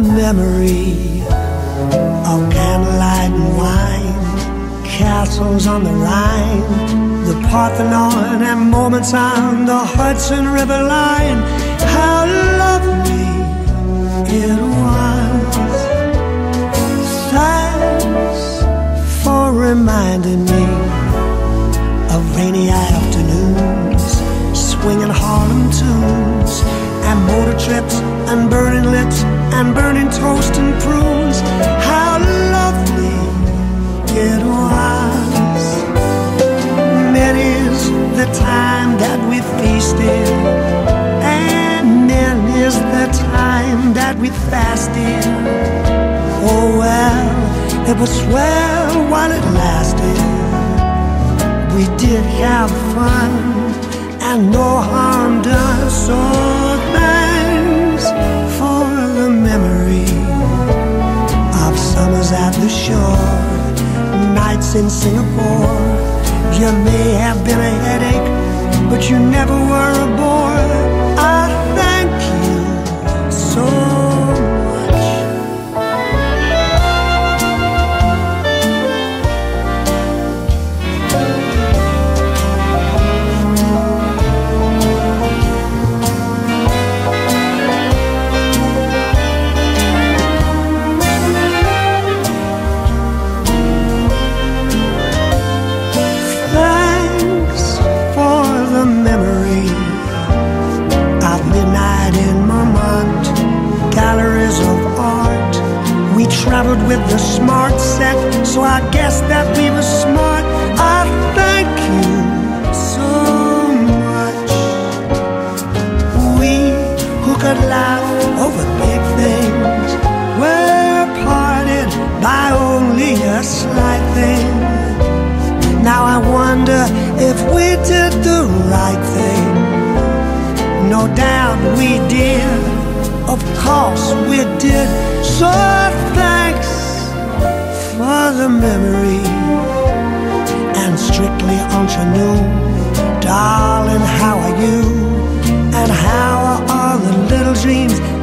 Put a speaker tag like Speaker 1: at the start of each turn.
Speaker 1: memory of candlelight and wine, castles on the Rhine, the Parthenon, and moments on the Hudson River line. How lovely it was. Thanks for reminding me of rainy afternoons, swinging Harlem tunes, and motor trips, and burning lips, and burning toast and prunes. How lovely it was. Many's the time that we feasted, and many's the time that we fasted. Oh well, it was swell while it lasted. We did have fun, and no harm done. So thanks for the memory of summers at the shore, nights in Singapore. You may have been a headache, but you never were a bore. I thank you so much. Traveled with the smart set, so I guess that we were smart. I thank you so much. We who could laugh over big things were parted by only a slight thing. Now I wonder if we did the right thing. No doubt we did, of course we did. So thanks for the memory, and strictly ingenue. Darling, how are you? And how are all the little dreams